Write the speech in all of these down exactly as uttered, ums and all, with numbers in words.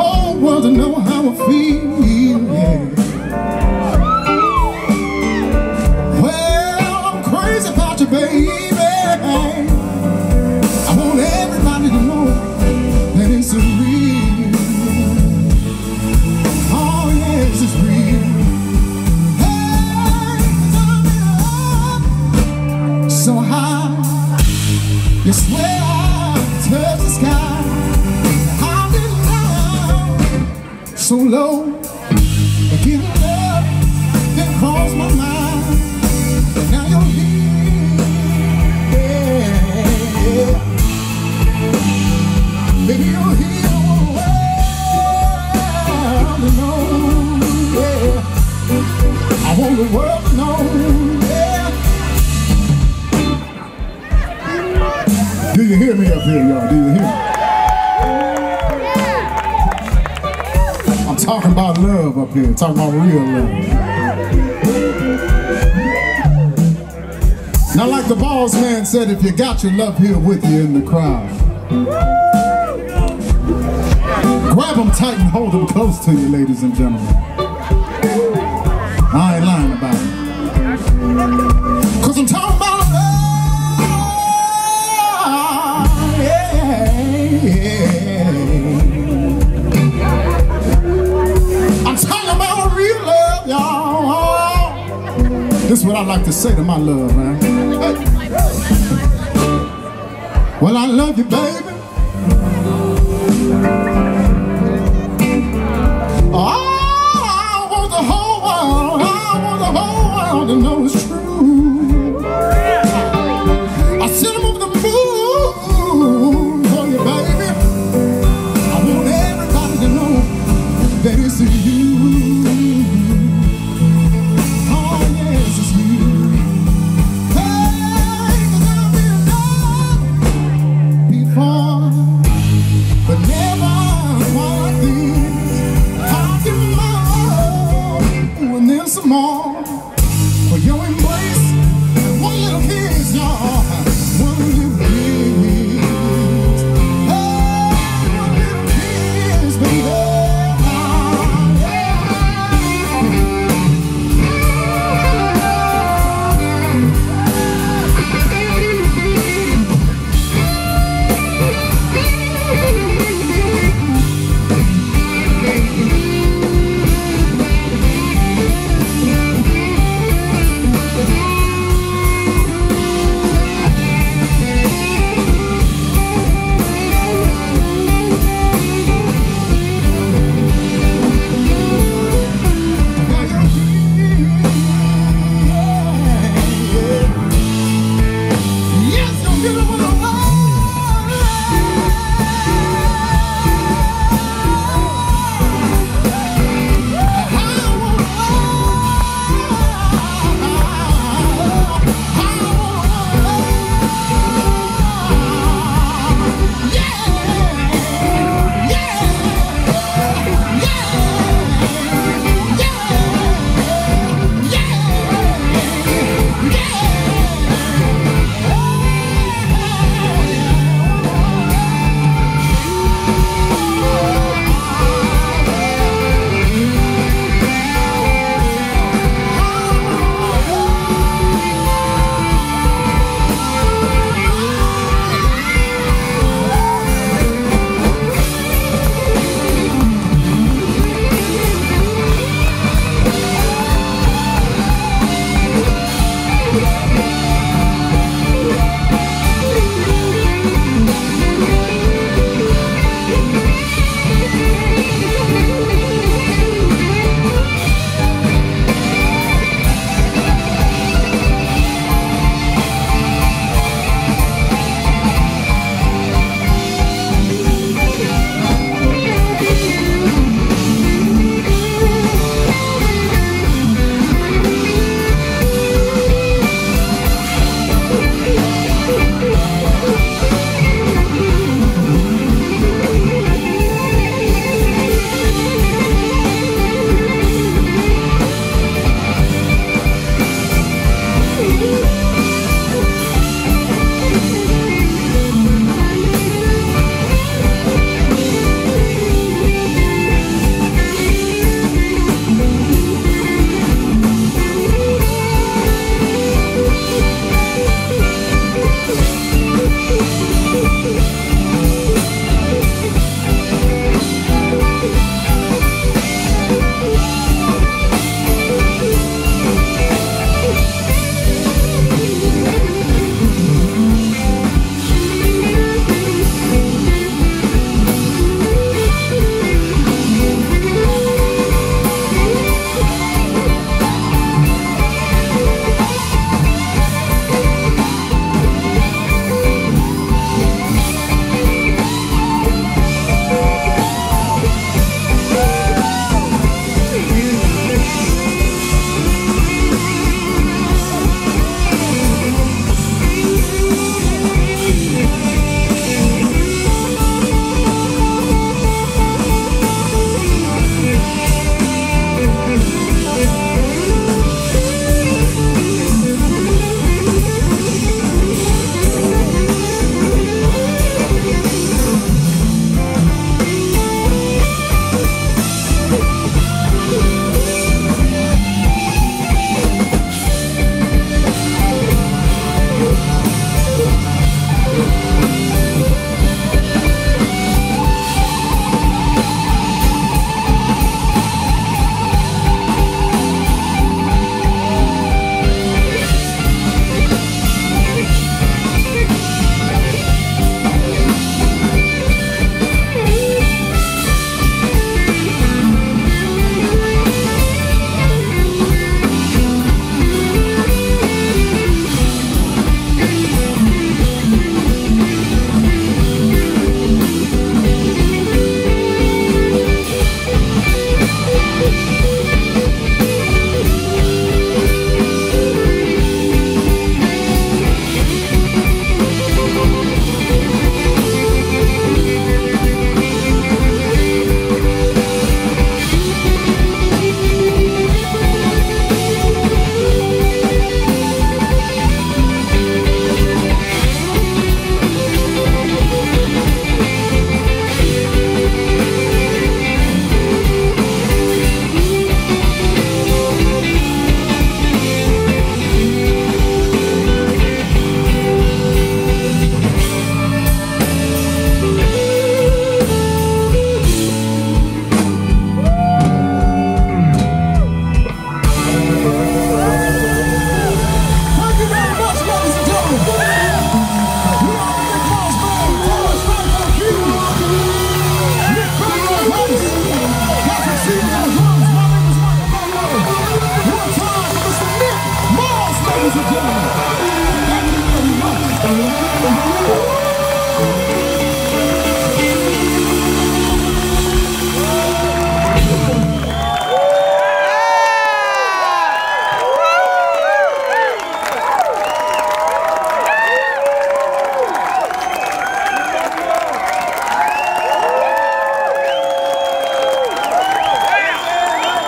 whole world to know how I feel, yeah. Well, I'm crazy about you, baby. I want everybody to know that it's real. Oh, yes, it's real. Hey, so high, you swear I touch the sky. I've been down so low, but giving love didn't cross my mind. Now you're here, yeah. Baby, you're here all the world to know, yeah. I want the world to know, yeah. Do you hear me up here, y'all? Do you hear me? I'm talking about love up here, talking about real love. Now, like the boss man said, if you got your love here with you in the crowd, grab them tight and hold them close to you, ladies and gentlemen. I ain't lying about it. Cause I'm talking about love. I'm talking about real love, y'all. This is what I like to say to my love, man. Hey. Well, I love you, baby. Oh, I want the whole world, I want the whole world to know it's true. I sent them over the moon for you, baby. I want everybody to know that it's you. Oh, yes, it's you. Hey, 'cause I've been loved before, but never like this. I'll do more, and then some more for your embrace. And one little kiss, y'all. One little kiss. Hey, one little kiss, baby. Oh, yeah.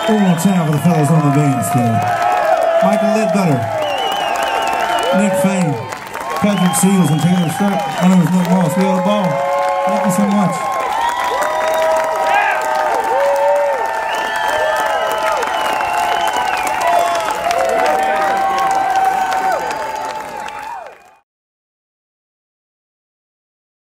One more time for the fellows on the bandstand. Michael Ledbetter, Nick Fane, Patrick Seals, and Taylor Streiff. My name is Nick Moss. We had a ball. Thank you so much.